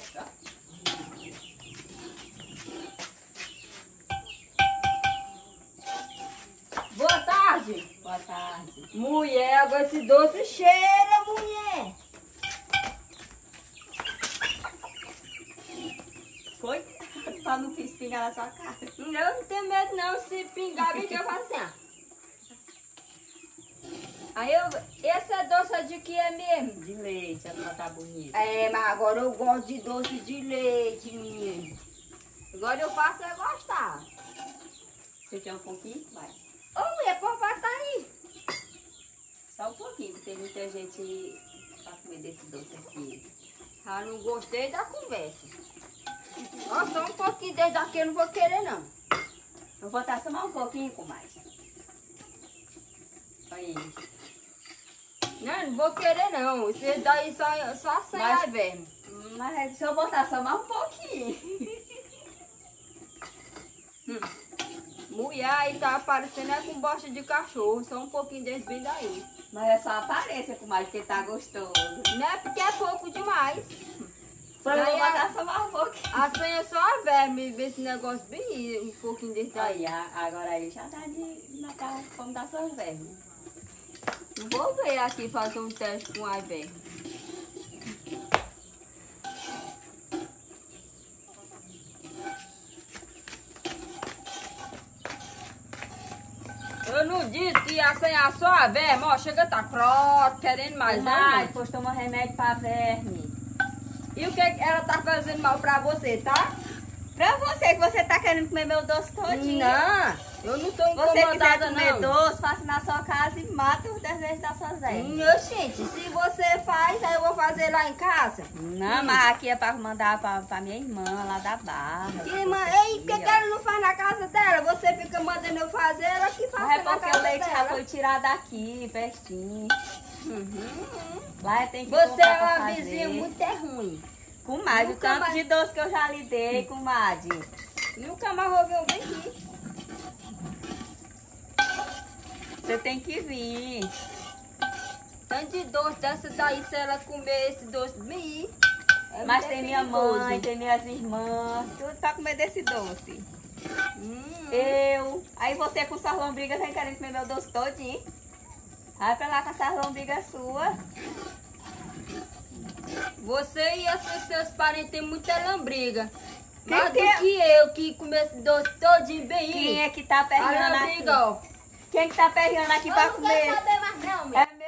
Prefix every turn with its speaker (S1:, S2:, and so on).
S1: essa.
S2: Boa tarde.
S1: Boa tarde.
S2: Mulher, agora esse doce cheira, mulher.
S1: Foi? Pra não espingar na sua cara.
S2: Eu não tenho medo não, se pingar, bem que eu faço assim, ó. Aí esse é doce de que é mesmo?
S1: De leite, ela tá bonita.
S2: É, mas agora eu gosto de doce de leite, menino. Agora eu faço é gostar.
S1: Você quer um pouquinho? Vai.
S2: Ô, mulher, pode passar aí.
S1: Só um pouquinho, porque tem muita gente pra comer desse doce aqui.
S2: Ah, não gostei da conversa. Ó, só um pouquinho desde daqui eu não vou querer, não.
S1: Vou botar só mais um pouquinho, comadre. Aí.
S2: Não vou querer, não. Isso daí só sai verme.
S1: Mas se eu botar só mais um pouquinho.
S2: Mulher aí tá aparecendo é com bosta de cachorro. Só um pouquinho desse bem daí.
S1: Mas é só a aparência, comadre, porque tá gostoso.
S2: Não é porque é pouco demais.
S1: Então eu vou
S2: Daí
S1: botar só mais um pouquinho.
S2: a senha é só a verme, ver esse negócio bem, um pouquinho desse daí.
S1: Aí, agora aí já tá de matar como dá sua verme.
S2: Vou ver aqui, fazer um teste com a verme. Eu não disse que ia senhar só a verme, ó, chega tá croto, querendo mais,
S1: Comadre,
S2: né?
S1: pois toma remédio pra verme.
S2: E o que ela tá fazendo mal pra você, tá?
S1: Pra você, que você tá querendo comer meu doce todinho.
S2: Não, eu não tô
S1: Você quiser
S2: incomodada,
S1: comer
S2: não.
S1: doce, faça na sua casa e mata os desejos das suas vermes.
S2: Gente, se você faz, aí eu vou fazer lá em casa.
S1: Não, mas aqui é pra mandar pra minha irmã lá da Barra.
S2: Ei, por que ela não faz na casa dela? Você fica mandando eu fazer, ela que faz
S1: Mas é
S2: na
S1: porque
S2: casa
S1: o leite já
S2: dela.
S1: foi tirado daqui, pertinho. Lá tem que
S2: Você
S1: comprar
S2: é
S1: pra
S2: uma
S1: fazer.
S2: vizinha muito ruim.
S1: Comadre, o
S2: Nunca
S1: tanto
S2: mais-
S1: de doce que eu já lhe dei, comadre.
S2: Nunca mais vou ver um bem aqui.
S1: Você tem que vir.
S2: Tanto de doce dessa daí, se ela comer esse doce bem.
S1: Mas tem minha mãe, tem minhas irmãs, tudo pra comer desse doce. Eu. Aí você com suas lombrigas vem querendo comer meu doce todinho. Vai pra lá com essas lombrigas suas.
S2: Você e esses seus parentes têm muita lambriga.
S1: Quem
S2: Mais
S1: que
S2: do
S1: é?
S2: que eu, que comer esse doce todinho bem.
S1: Quem é que tá
S2: A
S1: perreando aqui?
S2: lambriga, ó.
S1: Quem que tá perreando aqui pra
S2: Eu não quero
S1: comer?
S2: saber mais não, meu.
S1: É